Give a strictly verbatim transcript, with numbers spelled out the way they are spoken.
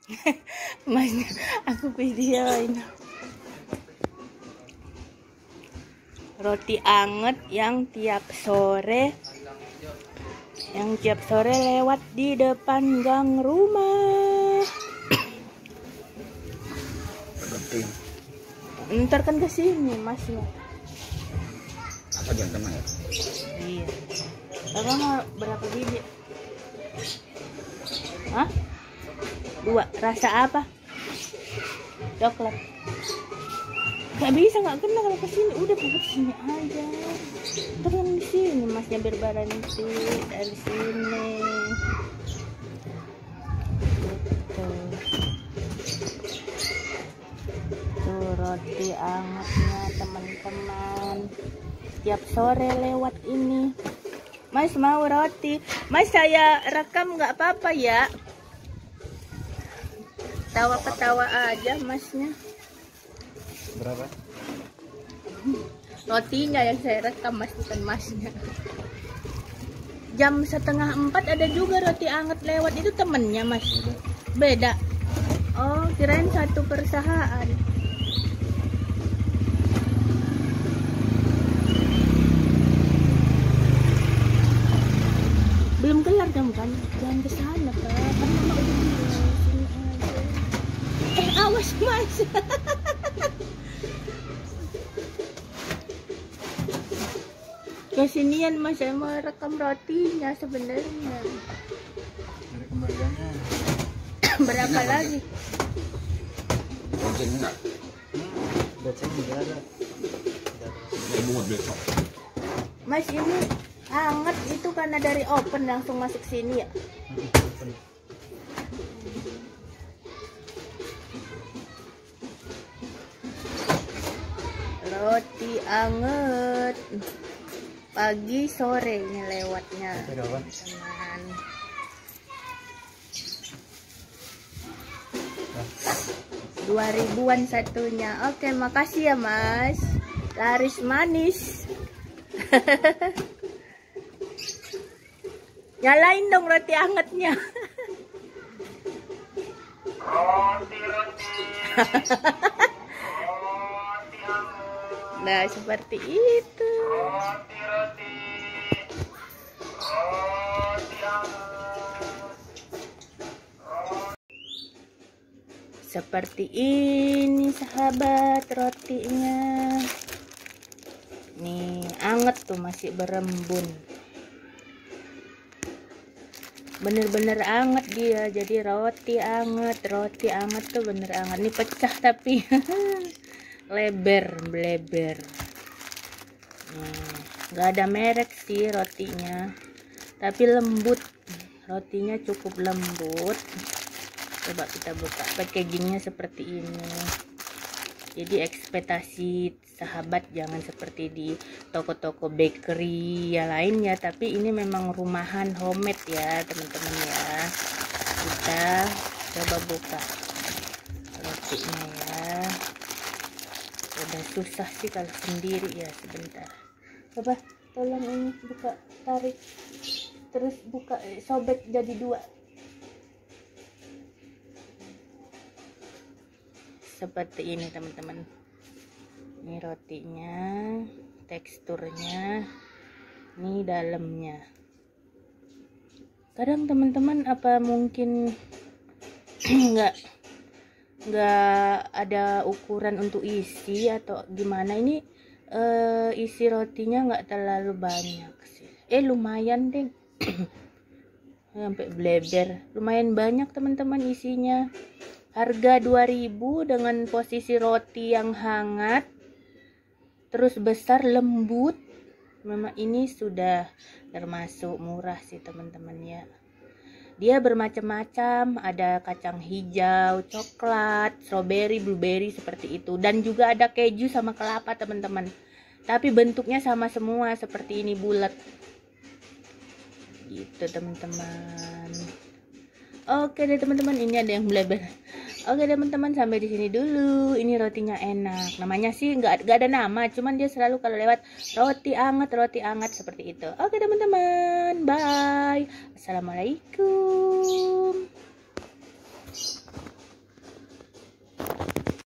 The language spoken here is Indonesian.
Mas, aku videoin. Roti anget yang tiap sore yang tiap sore lewat di depan gang rumah. Ntar kan kesini masnya. Apa jam teman ya? Iya. Bapak mau berapa biji? Hah? Dua. Rasa apa? Coklat. Gak bisa, nggak kena kalau kesini. Udah pokoknya sini aja. Terus di sini masnya berbaranti dari sini. Gitu. Tuh roti angetnya teman-teman. Tiap sore lewat ini. Mas mau roti. Mas saya rekam nggak apa-apa ya? Tawa-ketawa aja masnya. Berapa? Rotinya yang saya rekam mas, bukan masnya. Jam setengah empat ada juga roti anget lewat, itu temennya mas. Beda. Oh kirain satu perusahaan. Belum kelar kamu kan? Jangan ke sana Pak. Kan mama udah bilang sini aja. Eh awas mas. Kesinian mas, saya mau rekam rotinya sebenarnya. Dari kembaliannya. Berapa lagi? Bonceng enggak? Bonceng enggak ada. Ini buat besok. Mas ini hangat itu karena dari open langsung masuk sini ya? Roti anget pagi sorenya lewatnya teman. Dua ribuan satunya. Oke makasih ya mas, laris manis. Nyalain dong roti angetnya. Roti roti. Nah seperti itu. Roti roti. Roti Seperti ini sahabat rotinya. Nih anget tuh, masih berembun. Bener-bener anget dia. Jadi roti anget, roti anget tuh bener anget. Nih pecah tapi leber, bleber. Nggak ada merek sih rotinya, tapi lembut. Rotinya cukup lembut. Coba kita buka, packagingnya seperti ini. Jadi ekspektasi sahabat jangan seperti di toko-toko bakery yang lainnya, tapi ini memang rumahan homemade ya teman-teman ya. Kita coba buka rotinya ya. Udah susah sih kalau sendiri ya. Sebentar, coba tolong ini buka, tarik terus buka, eh, sobek jadi dua. Seperti ini teman-teman. Ini rotinya, teksturnya, ini dalamnya. Kadang teman-teman apa mungkin nggak nggak ada ukuran untuk isi atau gimana, ini uh, isi rotinya nggak terlalu banyak sih. Eh lumayan deh. Sampai bleber, lumayan banyak teman-teman isinya. Harga dua ribu dengan posisi roti yang hangat, terus besar, lembut. Memang ini sudah termasuk murah sih teman-teman ya. Dia bermacam-macam, ada kacang hijau, coklat, strawberry, blueberry seperti itu. Dan juga ada keju sama kelapa teman-teman. Tapi bentuknya sama semua, seperti ini, bulat. Gitu teman-teman. Oke deh teman-teman, ini ada yang bleber. Oke teman-teman, sampai di sini dulu. Ini rotinya enak. Namanya sih nggak nggak ada nama, cuman dia selalu kalau lewat roti anget, roti anget seperti itu. Oke teman-teman, bye. Assalamualaikum.